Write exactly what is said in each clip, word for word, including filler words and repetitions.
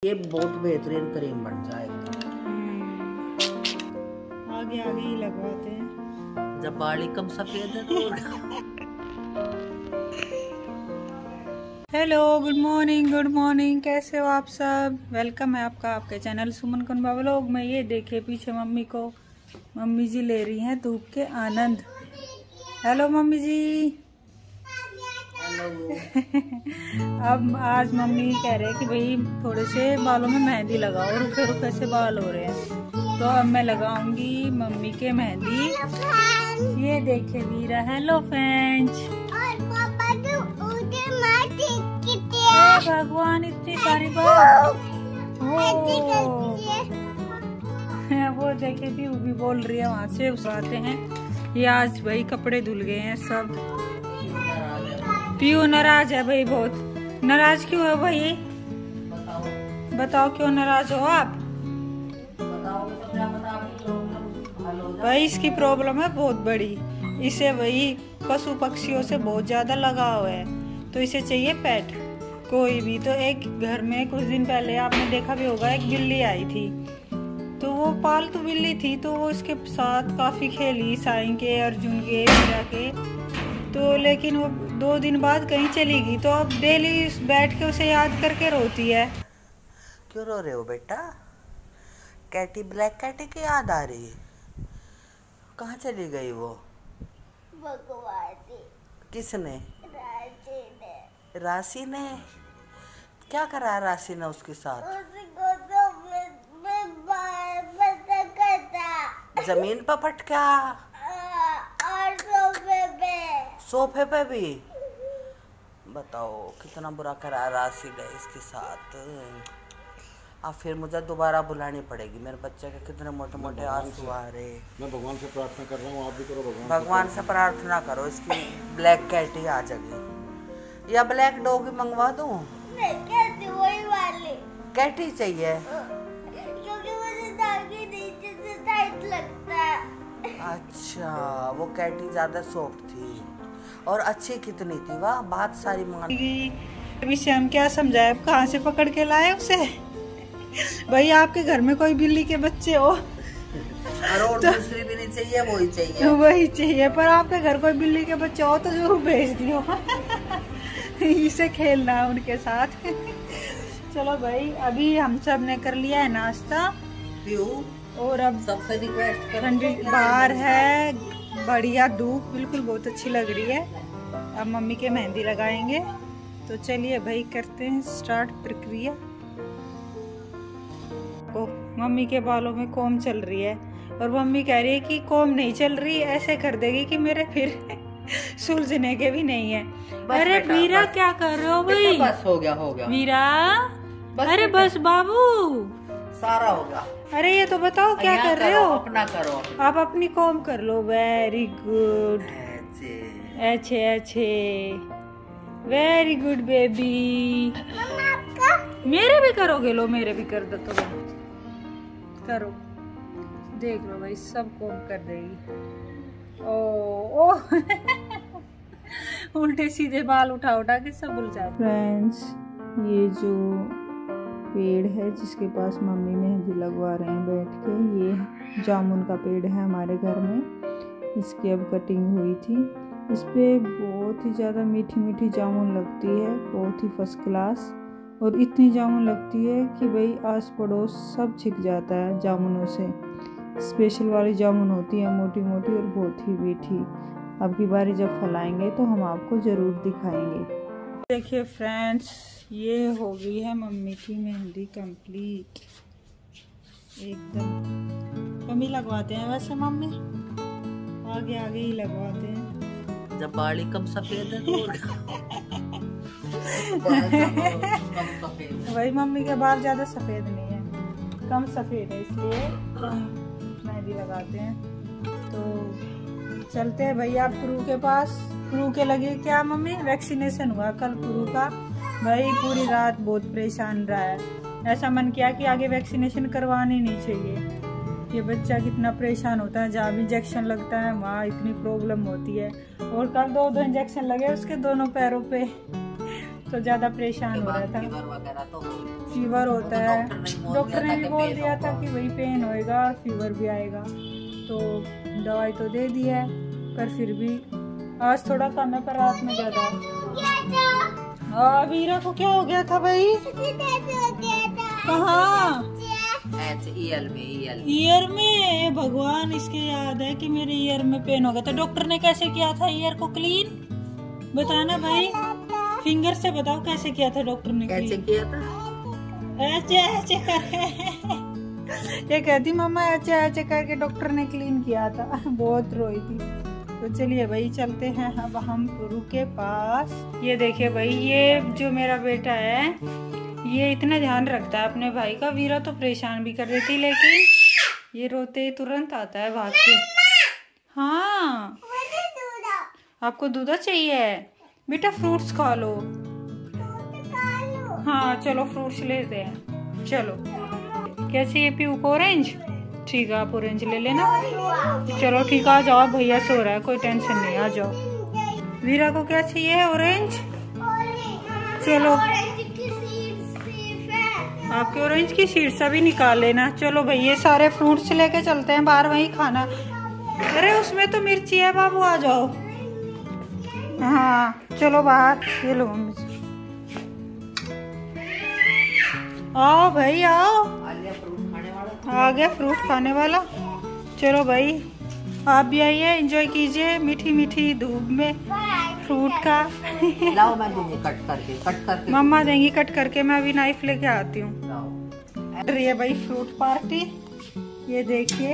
ये बहुत बेहतरीन क्रीम बन जाएगा। आगे आगे ही लगवाते हैं जब बाल कम सफेद है तो। Hello, good morning good morning, कैसे हो आप सब। वेलकम है आपका आपके चैनल सुमन कुंबा व्लॉग में। ये देखिए पीछे मम्मी को, मम्मी जी ले रही हैं धूप के आनंद। हेलो मम्मी जी। अब आज मम्मी कह रहे हैं कि भाई थोड़े से बालों में मेहंदी लगाओ, रुके रुके से बाल हो रहे हैं, तो अब मैं लगाऊंगी मम्मी के मेहंदी। ये देखे वीरा। Hello friends. भगवान इतनी सारी बात। वो देखे भी वो भी बोल रही है वहाँ से उस आते हैं। ये आज भाई कपड़े धुल गए हैं सब। पीयू नाराज है भाई, बहुत नाराज क्यों है भाई? बताओ बताओ क्यों नाराज हो आप? भाई इसकी प्रॉब्लम है बहुत बड़ी, इसे वही पशु पक्षियों से बहुत ज्यादा लगाव है, तो इसे चाहिए पेट कोई भी। तो एक घर में कुछ दिन पहले आपने देखा भी होगा, एक बिल्ली आई थी, तो वो पालतू बिल्ली थी, तो वो इसके साथ काफी खेली, साईं के, अर्जुन के, मीरा के, तो लेकिन वो दो दिन बाद कहीं चली गई। तो अब डेली बैठ के उसे याद करके रोती है। क्यों रो रहे हो बेटा? कैटी, ब्लैक कैटी की याद आ रही है? कहाँ चली गई वो? भगवान। किसने? राशि ने। राशि ने क्या करा? राशि ने उसके साथ उसको तो मैं, मैं बाहर पटका था। जमीन पर पटका और सोफे पे। सोफे पे भी? बताओ कितना बुरा करा राशि ने इसके साथ। अब फिर मुझे दोबारा बुलानी पड़ेगी। मेरे बच्चे के कितने मोटे मोटे आंसू आ रहे। मैं भगवान से प्रार्थना कर रहा हूँ, आप भी करो भगवान भगवान से प्रार्थना करो इसकी ब्लैक कैटी आ जाएगी, या ब्लैक डॉग मंगवा दूं? नहीं, कैटी वही वाली कैटी चाहिए क्योंकि मुझे दागी नीचे से टाइट लगता है। अच्छा, वो कैटी ज्यादा सॉफ्ट थी और अच्छी कितनी थी, वाह बात सारी मान। अभी से हम क्या समझाए, कहाँ से पकड़ के लाए उसे? भाई आपके घर में कोई बिल्ली के बच्चे हो और तो, दूसरी भी नहीं चाहिए, वही चाहिए वही चाहिए। पर आपके घर कोई बिल्ली के बच्चे हो तो जरूर भेज दियो। इसे खेलना उनके साथ। चलो भाई, अभी हम सब ने कर लिया है नाश्ता, और अब सबसे रिक्वेस्ट ठंडी बाहर है, बढ़िया धूप बिल्कुल बहुत अच्छी लग रही है। अब मम्मी के मेहंदी लगाएंगे, तो चलिए भाई करते हैं स्टार्ट प्रक्रिया को। मम्मी के बालों में कोम चल रही है, और मम्मी कह रही है कि कोम नहीं चल रही, ऐसे कर देगी कि मेरे फिर सुलझने के भी नहीं है। अरे वीरा क्या कर रहे हो भाई? बस हो गया हो गया वीरा, अरे बस बाबू, सारा होगा। अरे ये तो बताओ क्या कर रहे हो? अपना करो, आप अपनी कॉम कर लो। वेरी गुड, अच्छे अच्छे, वेरी गुड बेबी। मेरे भी करोगे? लो मेरे भी कर दो, तो करो, देख लो भाई सब कॉम कर देगी। ओ ओ उल्टे सीधे बाल उठा उठा के सब उलझा। फ्रेंड्स, ये जो पेड़ है जिसके पास मम्मी मेहंदी लगवा रहे हैं बैठ के, ये जामुन का पेड़ है हमारे घर में। इसकी अब कटिंग हुई थी। इस पे बहुत ही ज़्यादा मीठी मीठी जामुन लगती है, बहुत ही फर्स्ट क्लास, और इतनी जामुन लगती है कि भाई आस पड़ोस सब छिक जाता है जामुनों से। स्पेशल वाली जामुन होती है, मोटी मोटी और बहुत ही मीठी। अब की बारी जब फलाएंगे तो हम आपको ज़रूर दिखाएंगे। देखिए फ्रेंड्स, ये हो गई है मम्मी की मेहंदी कंप्लीट एकदम। कम ही लगवाते हैं वैसे मम्मी, आगे आगे ही लगवाते हैं। जब बाल कम सफेद है तो कम सफेद। वही मम्मी के बाल ज्यादा सफेद नहीं है, कम सफेद है, इसलिए मेहंदी लगाते हैं। तो चलते हैं भैया आप पुरू के पास। पुरू के लगे क्या मम्मी? वैक्सीनेशन हुआ कल पुरू का, भाई पूरी रात बहुत परेशान रहा है। ऐसा मन किया कि आगे वैक्सीनेशन करवानी नहीं चाहिए। ये बच्चा कितना परेशान होता है, जहाँ भी इंजेक्शन लगता है वहाँ इतनी प्रॉब्लम होती है। और कल दो दो इंजेक्शन लगे उसके दोनों पैरों पे, तो ज्यादा परेशान हो रहा था। फीवर वगैरह तो हो- फीवर होता है, डॉक्टर ने बोल डॉक्टर दिया ने था भी बोल कि दिया पेन था होगा। कि वही पेन होएगा और फीवर भी आएगा, तो दवाई तो दे दी है, पर फिर भी आज थोड़ा कम है, पर रात में ज्यादा है। हाँ, वीरा को क्या हो गया था भाई? कहाँ? एच ई एल में ई एल ईयर में? भगवान, इसके याद है कि मेरे ईयर में पेन हो गया था। डॉक्टर ने कैसे किया था ईयर को क्लीन? बताना भाई, फिंगर से बताओ कैसे किया था डॉक्टर ने कैसे क्लीन? किया था? ऐसे ऐसे कर ये कहती मम्मा ऐसे ऐसे करके डॉक्टर ने क्लीन किया था। बहुत रोई थी। तो चलिए भाई, चलते हैं अब हम गुरु के पास। ये देखिए भाई, ये जो मेरा बेटा है, ये इतना ध्यान रखता है अपने भाई का। वीरा तो परेशान भी कर देती, लेकिन ये रोते ही तुरंत आता है भाग के। हाँ, आपको दूधा चाहिए बेटा? फ्रूट्स खा लो। हाँ चलो, फ्रूट्स लेते हैं। चलो, क्या चाहिए पीयू को? ऑरेंज? ठीक है, आप ऑरेंज ले लेना। चलो ठीक है, आ जाओ, भैया सो रहा है, कोई टेंशन नहीं, आ जाओ। वीरा को क्या चाहिए? ऑरेंज? चलो, आपके ऑरेंज की सीड्स अभी निकाल लेना। चलो भाई, ये सारे फ्रूट्स लेके चलते हैं बाहर, वहीं खाना। अरे उसमें तो मिर्ची है बाबू, आ जाओ। हाँ चलो बाहर, ये लो मम्मी जी। आओ भाई आओ, फ्रूट खाने वाला आ गया फ्रूट खाने वाला। चलो भाई, आप भी आइए, एंजॉय कीजिए मीठी मीठी धूप में फ्रूट का। लाओ, मैं दूंगी कट करके कट करके मम्मा देंगी कट करके, मैं अभी नाइफ लेके आती हूँ। लाओ। ये भाई फ्रूट पार्टी, ये देखिए।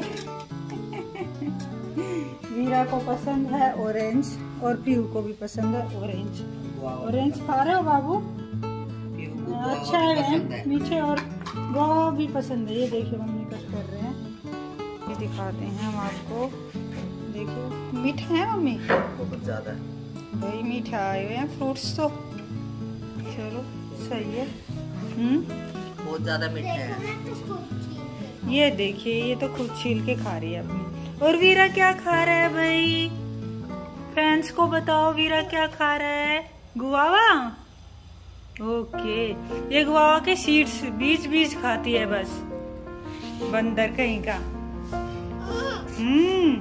वीरा को पसंद है ऑरेंज और पीयू को भी पसंद है ऑरेंज। ऑरेंज खा रहे हो बाबू? अच्छा है, मीठे और वो भी पसंद है। ये देखिए मम्मी कट कर रहे हैं, ये दिखाते हैं हम आपको। देखिए मीठे हैं मम्मी, बहुत ज्यादा है भाई, मीठे आए हुए हैं फ्रूट्स तो। चलो सही है। हम्म, बहुत ज्यादा मीठे हैं। ये देखिए, ये तो खुद छील के खा रही है अपनी। और वीरा क्या खा रहा है भाई? फ्रेंड्स को बताओ, वीरा क्या खा रहा है? गुआवा? ओके, ये गुआवा के सीड्स बीज बीज खाती है बस, बंदर कहीं का। हम्म,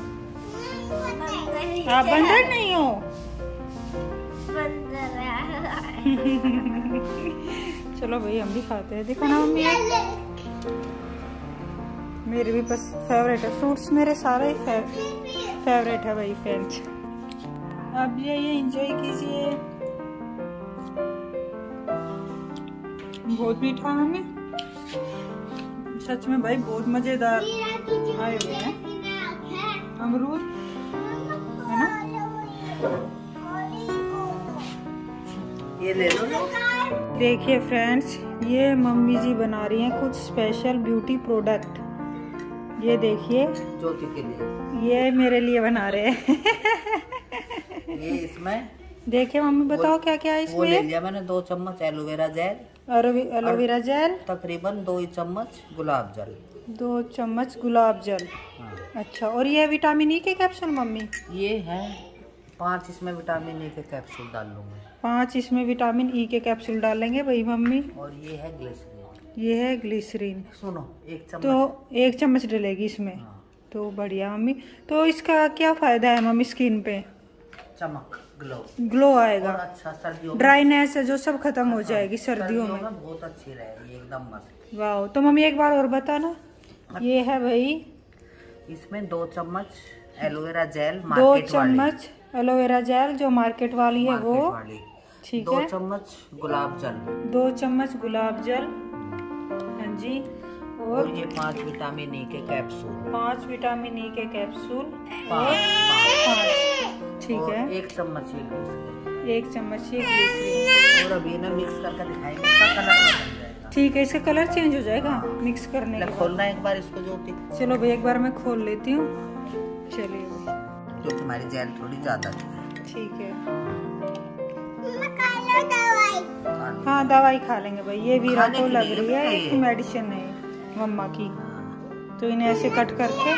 आप बंदर नहीं हो? चलो भाई, हम भी खाते हैं। देखो ना मम्मी, मेरे भी बस फेवरेट है फ्रूट्स, मेरे सारे ही फे, फेवरेट है भाई फ्रेंड्स। आप भी आइए, एंजॉय कीजिए। बहुत मीठा है मम्मी, सच में भाई, बहुत मजेदार आए हुए हैं। अमरूद है ना, ये ले लो। देखिए फ्रेंड्स, ये मम्मी जी बना रही हैं कुछ स्पेशल ब्यूटी प्रोडक्ट। ये देखिए, ज्योति के लिए ये मेरे लिए बना रहे हैं। ये इसमें देखिए मम्मी, बताओ क्या क्या है वो ले इसमें? लिया मैंने, दो चम्मच एलोवेरा जेल, एलोवेरा जेल, तकरीबन दो ही चम्मच गुलाब जल। दो चम्मच गुलाब जल। हाँ। अच्छा, और ये विटामिन ई के कैप्सूल मम्मी? ये है पांच, इसमें विटामिन ई के कैप्सूल डाल लूंगी। पांच इसमें विटामिन ई के कैप्सूल डालेंगे भाई मम्मी। और ये है ग्लिसरीन। ये है ग्लिसरीन, सुनो, एक चम्मच। तो एक चम्मच डलेगी इसमें। हाँ। तो बढ़िया मम्मी। तो इसका क्या फायदा है मम्मी स्किन पे? चमक, ग्लो, ग्लो आएगा, और अच्छा सर्दियों में, ड्राइनेस है जो सब खत्म हो जाएगी सर्दियों में। बहुत अच्छी रहेगी, एकदम मस्त। वाह, तो मम्मी एक बार और बताना। ये है भाई, इसमें दो चम्मच एलोवेरा जेल, दो मार्केट वाली, चम्मच एलोवेरा जेल जो मार्केट वाली है वो, मार्केट वाली। ठीक दो है। चम्मच गुलाब जल, दो चम्मच गुलाब जल, हाँ जी। और और ये पांच विटामिन ई के कैप्सूल, पांच विटामिन ई के कैप्सूल, पाँच, पाँच। पाँच, ठीक और है। एक चम्मच ये ग्लिसरीन। एक चम्मच ये ग्लिसरीन, और अभी ना मिक्स करके दिखाएंगे, इसका कलर बदल जाएगा। ठीक है। इसका कलर चेंज हो जाएगा मिक्स करने के ले, बाद। खोलना एक बार इसको ज्योति, चलो भाई, एक बार मैं खोल लेती हूँ। चलिए भाई, जो तुम्हारी जेल थोड़ी ज्यादा थी। ठीक है। खाना। हाँ, दवाई खा लेंगे भाई। ये वीरा खाने को के लग लिए रही है बताइए। एक मेडिसिन है मम्मा की, तो इन्हें ऐसे कट करके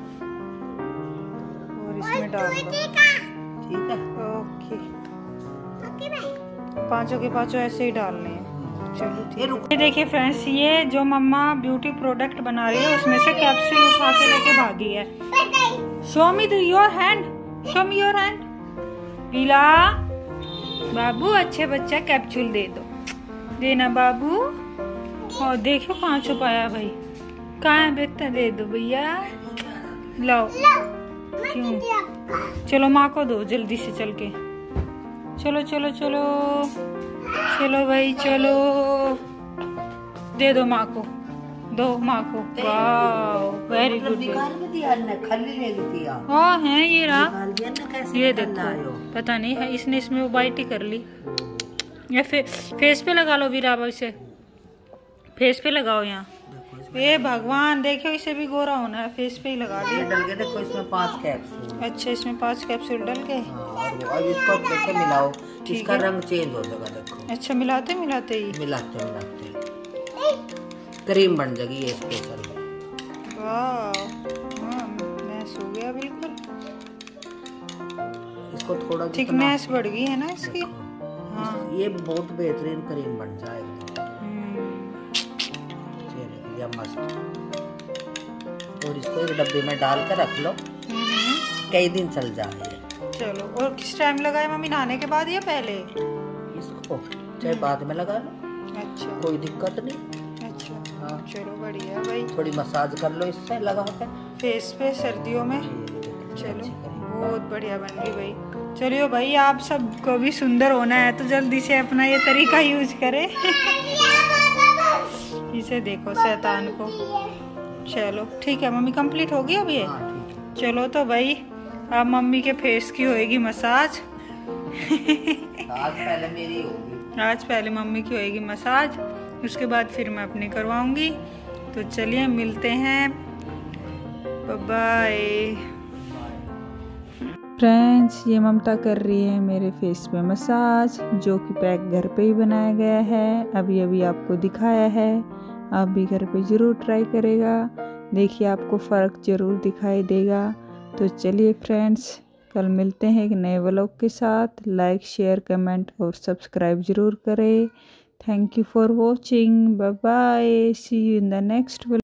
और इसमें डाल दो। ठीक है। ओके, पांचों के पांचों ऐसे ही डालने हैं। चलो ठीक है। देखिए फ्रेंड्स, ये जो मम्मा ब्यूटी प्रोडक्ट बना रही है उसमें से कैप्सूल उठा के लेके भागी है। Show me your hand, show me your hand. Leela बाबू अच्छे बच्चा, कैप्सूल दे दो, देना बाबू। और देखो कहाँ छुपाया भाई, कहाँ है बेटा, दे दो भैया, लाओ। क्यों? चलो माँ को दो जल्दी से, चल के चलो चलो चलो चलो भाई चलो, दे दो माँ को, दो माँ को। Wow very good. हाँ है ये रहा, ये देखो, पता नहीं है इसने इसमें वो बाइट ही कर ली। या फे, फेस पे लगा लो वीरा, इसे फेस पे लगाओ यहाँ। ये भगवान देखो, इसे भी गोरा होना है, फेस पे ही लगा दिया। डल गए देखो इसमें पांच कैप्सूल। अच्छा इसमें पांच कैप्सूल डल गए। हाँ, और अब इसको अच्छे से मिलाओ, इसका रंग चेंज हो जाएगा। देखो अच्छा मिलाते मिलाते ही मिलाते मिलाते क्रीम बन जाएगी ये स्पेशल। वाह मैस हो गया बिल्कुल, इसको थोड़ा थिकनेस बढ़ गई है ना इसकी। हाँ ये बहुत बेहतरीन क्रीम बन जाएगी। मस्त। और इसको एक डब्बे में डाल कर रख लो, कई दिन चल जाए। चलो, और किस टाइम लगाए मम्मी, नहाने के बाद या पहले? इसको चाहे बाद में लगा लो। अच्छा कोई दिक्कत नहीं। अच्छा हाँ चलो बढ़िया भाई। थोड़ी मसाज कर लो इससे लगा कर फेस पे सर्दियों में। चलो बहुत बढ़िया बन गई भाई। चलिए भाई, आप सबको भी सुंदर होना है तो जल्दी से अपना ये तरीका यूज करें। इसे देखो शैतान को। चलो ठीक है मम्मी, कंप्लीट हो गई अब ये। चलो तो भाई अब मम्मी के फेस की होएगी मसाज। आज पहले मेरी होगी, आज पहले मम्मी की होएगी मसाज, उसके बाद फिर मैं अपनी करवाऊंगी। तो चलिए मिलते हैं, बाय बाय। फ्रेंड्स, ये ममता कर रही है मेरे फेस पे मसाज, जो कि पैक घर पे ही बनाया गया है। अभी अभी आपको दिखाया है, आप भी घर पे ज़रूर ट्राई करेगा, देखिए आपको फ़र्क ज़रूर दिखाई देगा। तो चलिए फ्रेंड्स, कल मिलते हैं एक नए व्लॉग के साथ। लाइक शेयर कमेंट और सब्सक्राइब ज़रूर करें। Thank you for watching, bye bye, see you in the next vlog.